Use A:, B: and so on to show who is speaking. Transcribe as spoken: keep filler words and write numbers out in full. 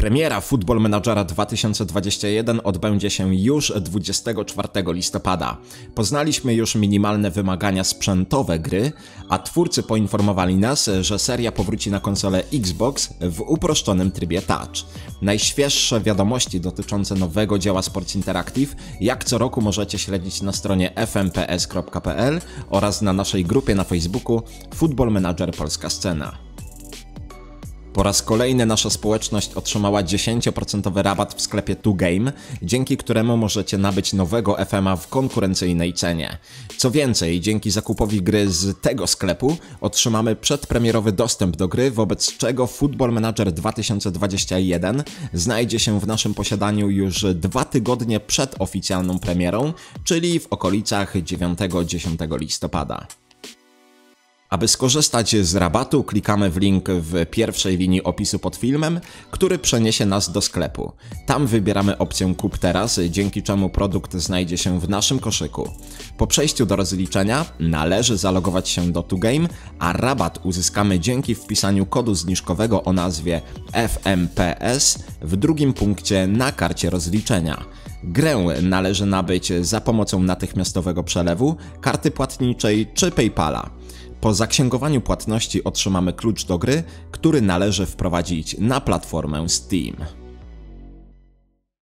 A: Premiera Football Managera dwa tysiące dwudziestego pierwszego odbędzie się już dwudziestego czwartego listopada. Poznaliśmy już minimalne wymagania sprzętowe gry, a twórcy poinformowali nas, że seria powróci na konsolę Xbox w uproszczonym trybie touch. Najświeższe wiadomości dotyczące nowego dzieła Sports Interactive jak co roku możecie śledzić na stronie f m p s kropka p l oraz na naszej grupie na Facebooku Football Manager Polska Scena. Po raz kolejny nasza społeczność otrzymała dziesięć procent rabat w sklepie two game, dzięki któremu możecie nabyć nowego F M a w konkurencyjnej cenie. Co więcej, dzięki zakupowi gry z tego sklepu otrzymamy przedpremierowy dostęp do gry, wobec czego Football Manager dwa tysiące dwudziesty jeden znajdzie się w naszym posiadaniu już dwa tygodnie przed oficjalną premierą, czyli w okolicach dziewiątego do dziesiątego listopada. Aby skorzystać z rabatu, klikamy w link w pierwszej linii opisu pod filmem, który przeniesie nas do sklepu. Tam wybieramy opcję Kup teraz, dzięki czemu produkt znajdzie się w naszym koszyku. Po przejściu do rozliczenia należy zalogować się do two game, a rabat uzyskamy dzięki wpisaniu kodu zniżkowego o nazwie F M P S w drugim punkcie na karcie rozliczenia. Grę należy nabyć za pomocą natychmiastowego przelewu, karty płatniczej czy PayPala. Po zaksięgowaniu płatności otrzymamy klucz do gry, który należy wprowadzić na platformę Steam.